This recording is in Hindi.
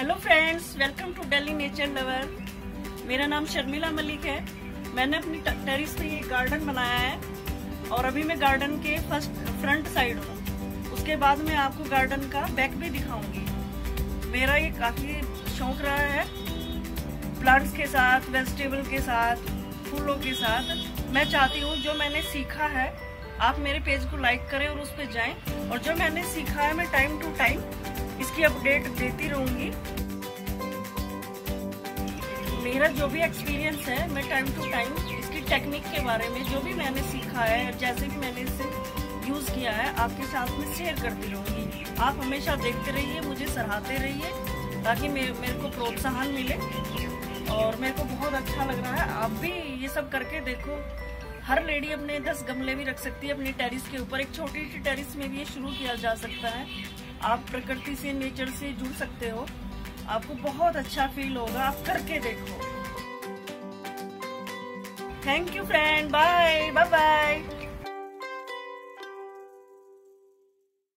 Hello friends, welcome to Delhi nature lover. मेरा नाम शर्मिला मलिक है। मैंने अपनी टेरिस पे ये गार्डन बनाया है और अभी मैं गार्डन के फ्रंट साइड हूँ। उसके बाद मैं आपको गार्डन का बैक भी दिखाऊंगी। मेरा ये काफी शौक रहा है प्लांट्स के साथ, वेजिटेबल के साथ, फूलों के साथ। मैं चाहती हूँ जो मैंने सीखा है आप मेरे पेज को लाइक करें और उस पर जाएं, और जो मैंने सीखा है मैं टाइम टू टाइम इसकी अपडेट देती रहूंगी। मेरा जो भी एक्सपीरियंस है मैं टाइम टू टाइम इसकी टेक्निक के बारे में जो भी मैंने सीखा है, जैसे भी मैंने इसे यूज किया है, आपके साथ में शेयर करती रहूंगी। आप हमेशा देखते रहिए, मुझे सराहते रहिए ताकि मेरे को प्रोत्साहन मिले और मेरे को बहुत अच्छा लग रहा है। आप भी ये सब करके देखो। हर लेडी अपने 10 गमले भी रख सकती है अपनी टेरिस के ऊपर। एक छोटी सी टेरिस में भी ये शुरू किया जा सकता है। आप प्रकृति से, नेचर से जुड़ सकते हो। आपको बहुत अच्छा फील होगा, आप करके देखो। Thank you friend, bye.